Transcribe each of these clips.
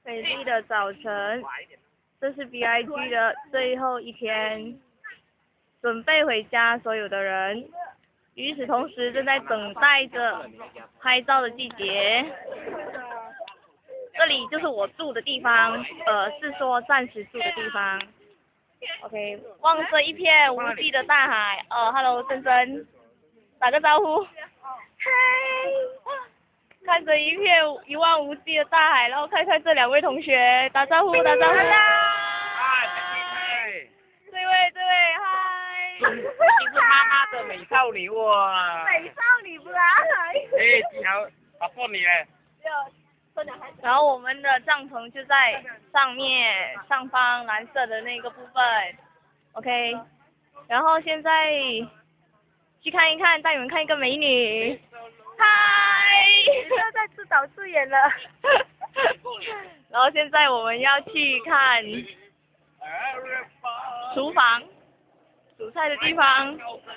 美丽的早晨，这是 BIG 的最后一天，准备回家所有的人，与此同时正在等待着拍照的季节。这里就是我住的地方，是说暂时住的地方。OK， 望着一片无际的大海，Hello， 珍珍，打个招呼。嗨。看着一片一望无际的大海，然后看看这两位同学，打招呼，打招呼。 嗨， 这位，嗨。 你是妈妈的美少女哇！ 美少女不啦？ 哎，你好，好过你嘞。 然后我们的帐篷就在上面上方蓝色的那个部分 ，OK。然后现在去看一看，带你们看一个美女。嗨！不要再自导自演了。然后现在我们要去看厨房，煮菜的地方。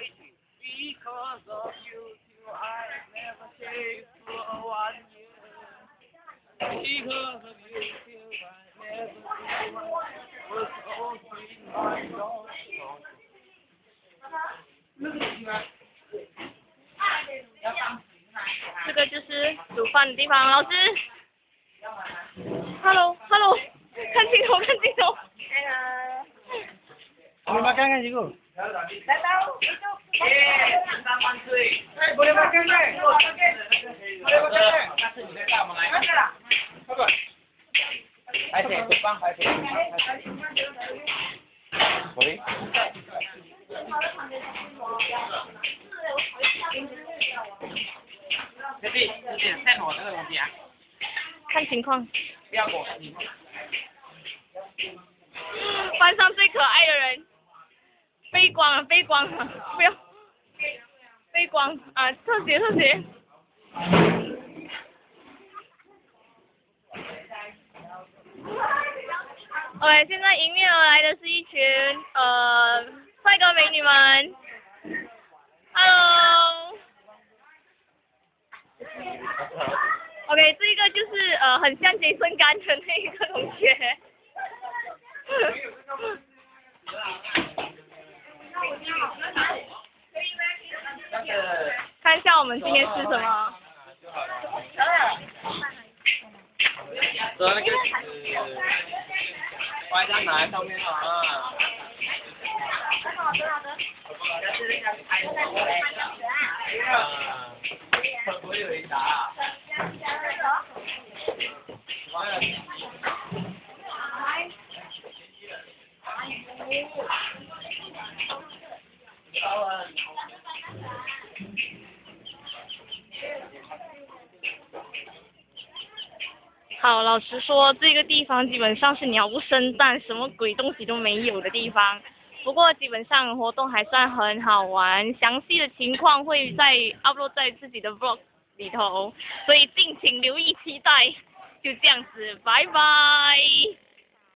这个就是煮饭的地方，老师。Hello， 看镜头。 Boleh makan kan cikgu? Tak tahu. Santang mantui. Boleh makan kan? Boleh makan kan? Apa? Hai Jepang, hai Boleh? 兄弟，有点太火这个东西啊。 看情况。 不要火。 班上最可爱的人。背光，不要。背光啊，特写。OK， 现在迎面而来的是一群帅哥美女们。Hello。OK， 这个就是很像杰森干的那一个同学。看一下我们今天吃什么。 那个歪在哪上面啊？ 好的。 我有一打。 好，老实说，这个地方基本上是鸟不生蛋，什么鬼东西都没有的地方。不过基本上活动还算很好玩，详细的情况会在 upload 在自己的 vlog 里头，所以敬请留意期待。就这样子，拜拜。